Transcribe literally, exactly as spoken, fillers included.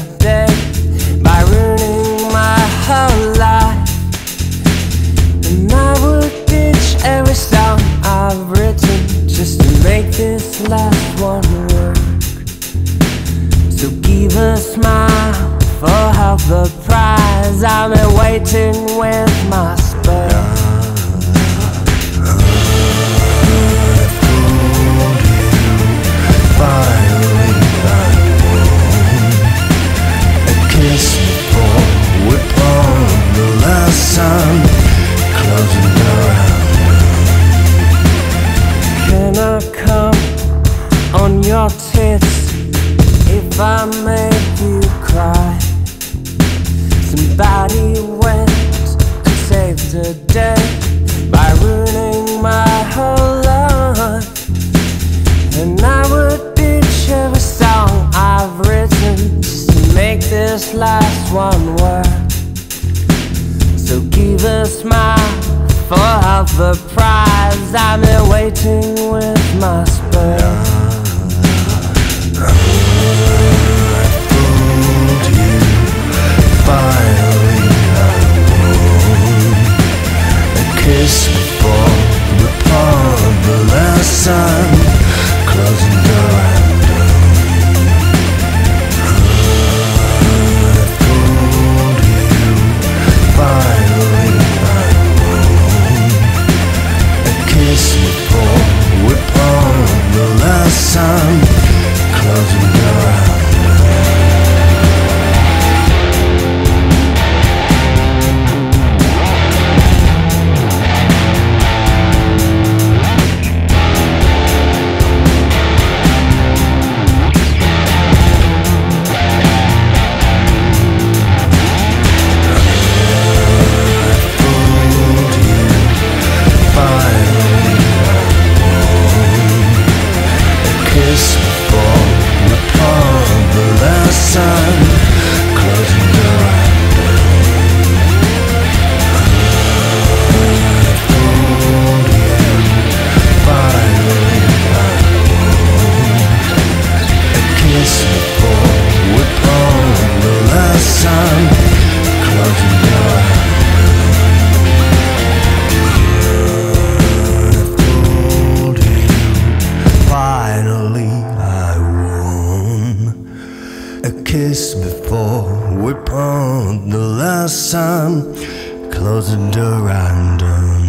day by ruining my whole life. And I would ditch every song I've written just to make this last one work. So give a smile for half the prize. I've been waiting with my sperm. Can I come on your tits if I make you cry? Somebody went and saved the day by ruining my whole life. And I would ditch every song I've written just to make this last one work. So give a smile for half the prize. I've been waiting with my sperm. I fooled you, finally I won. A kiss before we part the last time, closing door and done. I fooled you, finally I won. A kiss before we part the last time, closing door and kiss before we part the last time, close the door and done.